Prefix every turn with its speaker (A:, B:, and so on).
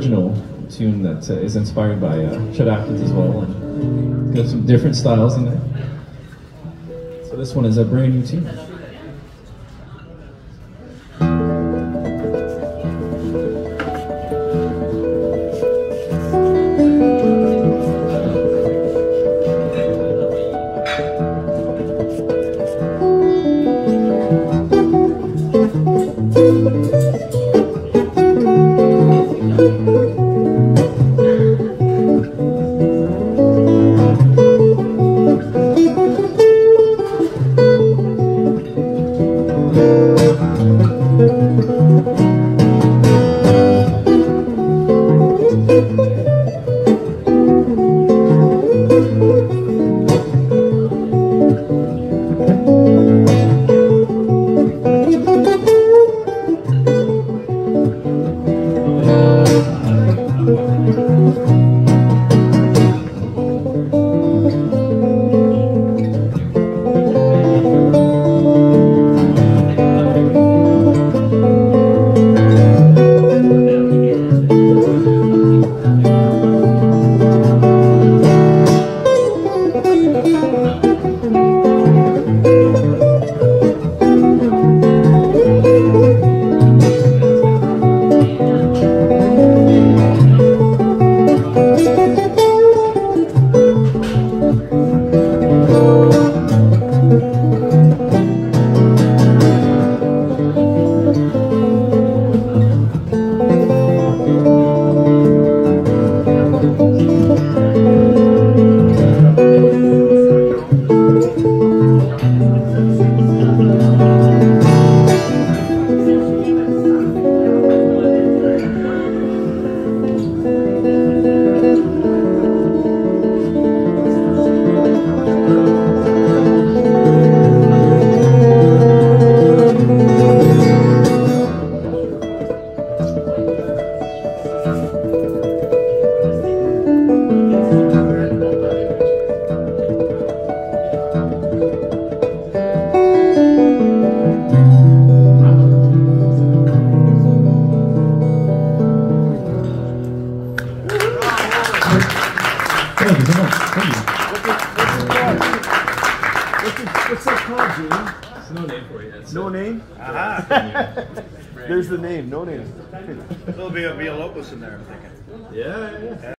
A: original tune that is inspired by Chet Atkins as well, and got some different styles in there. So this one is a brand new tune. Thank you so much. Thank you.
B: What's that called, Gene?
A: There's no name for it yet.
B: No name?
C: Aha.
B: There's the name, no name.
C: There'll be a Villalobos in there, I'm thinking.
A: Yeah.